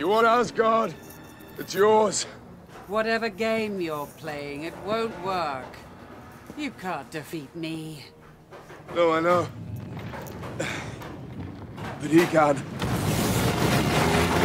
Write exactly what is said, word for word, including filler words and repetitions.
You want Asgard? It's yours. Whatever game you're playing, it won't work. You can't defeat me. No, I know. But he can.